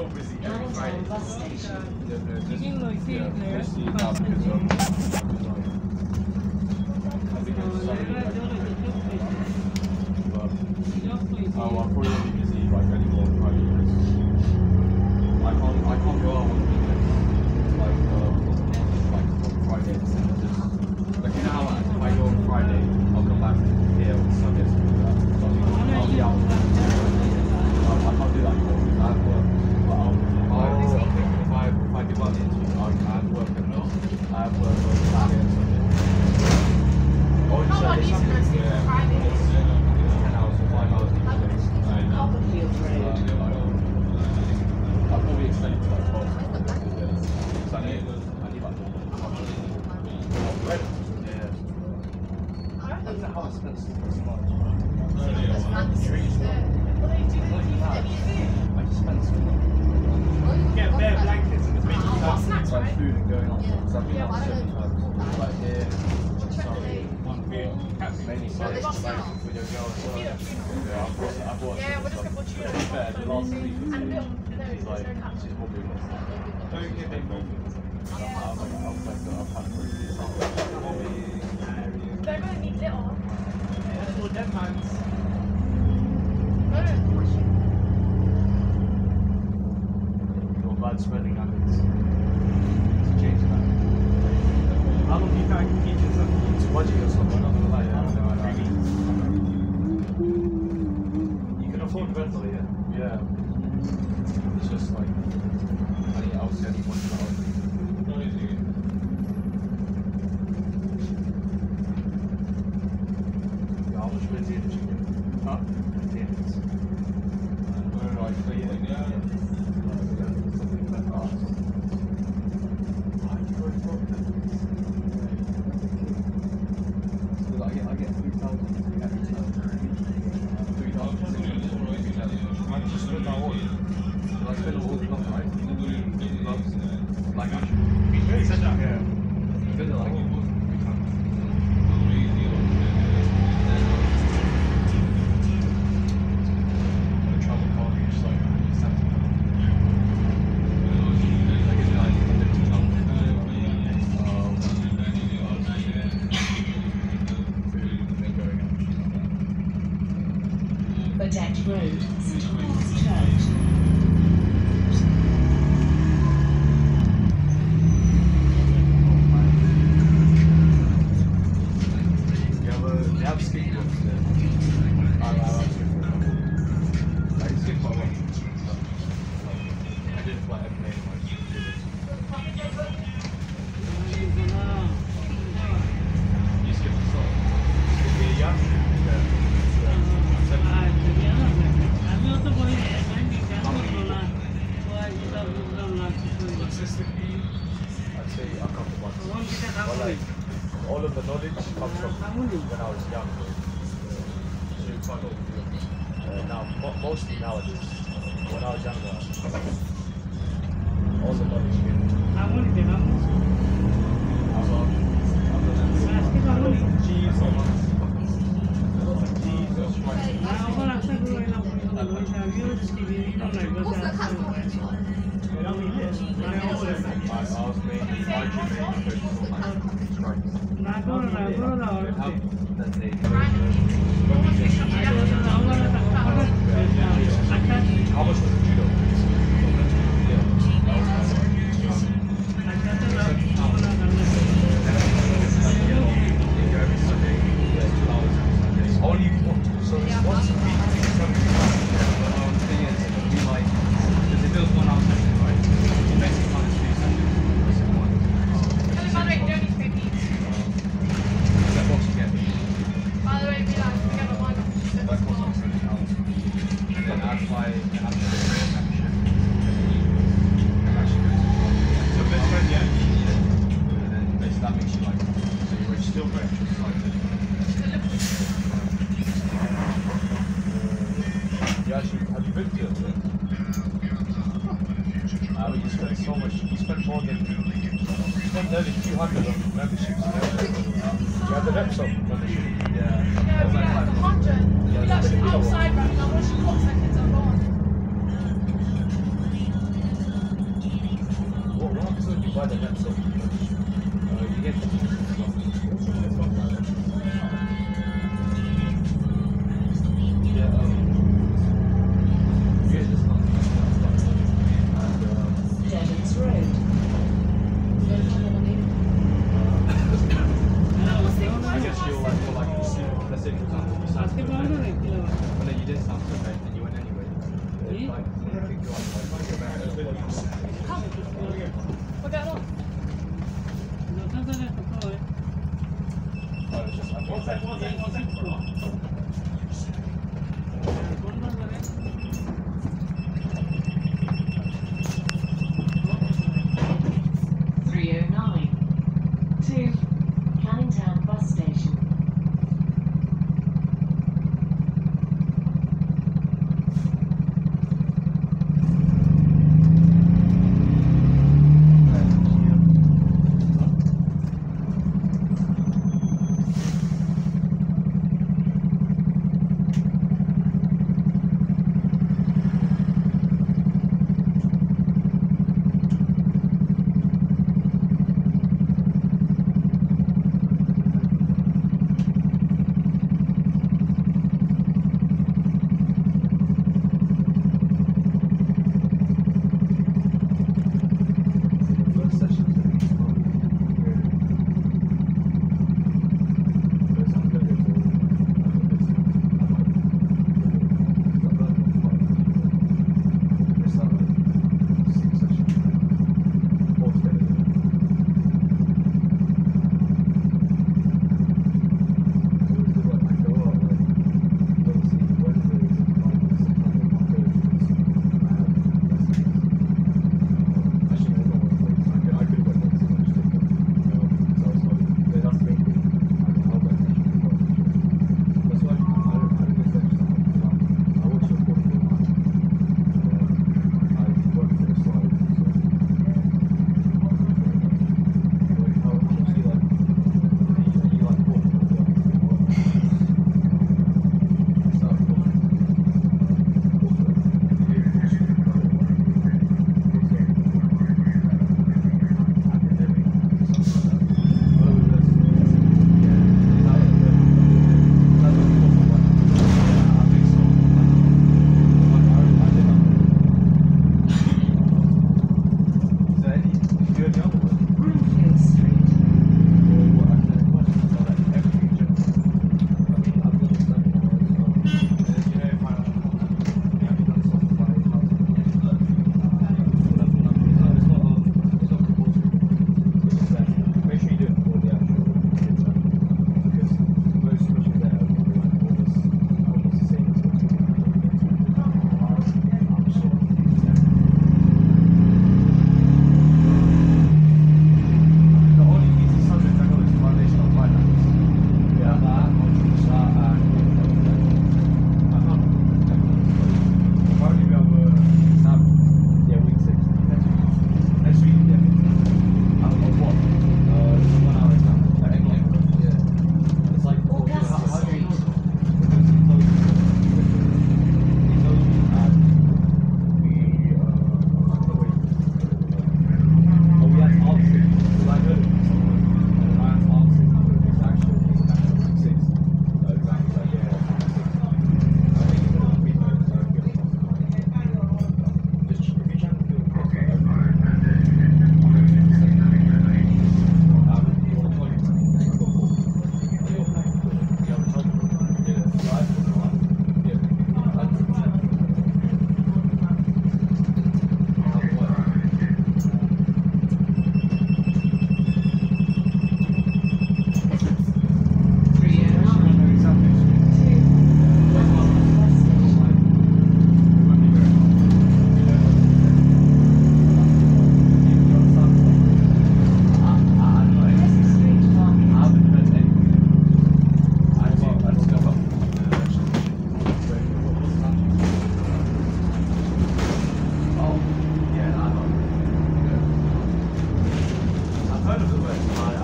so busy every Friday. You can like see it there. Oh, I'm probably really busy like any more Friday. I can't go out on the weekends. Like on Friday. Just like you know how if I go on Friday, I'll come back here on Sunday. So I'll be out. I can't do that anymore. I have work. But if I give out the interview, I have work and I have work on Saturday and Sunday. Oh, it's Friday. 10 hours or 5 hours each day. I'll probably extend it to like 12. So I need like bread. Yeah. I don't know how expensive it is. I just spent so much. Get bare blankets and it's like food and going on. So I've been out 7 times. Like here, sorry, on food. Mainly sorry, like with your girl as well. Yeah, I've watched it. It's fair, the last 3 weeks, she's like, she's probably not. Don't give it more. I'll pack for it. They're going to need little. That's all dead man's. Your bad spending habits. To change that. How long do you think I can keep yourself? To budget yourself, I'm not gonna lie. I don't know. 3 weeks. You can afford rental, yeah. It's just like, obviously I need money for hours. Yeah, how much wins the energy? Huh? The energy. No, I play it. Something like that. So I get 3,000 every time. 3,000. I just spend that all. I spend all the time, right? Like actually. Said that? Yeah. Spend it like every time. The travel card is like £70. Like it's like £50. Bodette Road, St Paul's Church. They have skateboards there. I skate quite well. I did fly every day. You skip the song? Yeah. Consistently, I'd say a couple months. But like, all of the knowledge comes from when I was young. Now, mostly nowadays, when I was younger, all the knowledge came. Cheese or how much was the judo? Only so it's once a week. The thing is, it'll be like, because if it was 1 hour session, right? You basically can't just do sessions. By the way, you don't need to pay fees. That box you get. By the way, we like together one. That costs like £70. And then I'd buy an actual membership. So best friend, yeah? And then basically that makes you like, so you're rich, still rich. Have you been to it? You spent so much, you spent more than, you spent nearly 200 on memberships. You had the Repsol membership? Yeah. No, we had 100. We like outside right now, watching clocks like kids are gone. one episode you buy the episode. You get the Devon's Road. I guess you'll like, let's say for example, you sound and then you didn't sound so bad and you went anyway. Like, they pick you up, like, you're back. Pagano. Oh, it's just, one second. 309 to Canning Town Bus Station. I've heard of the word.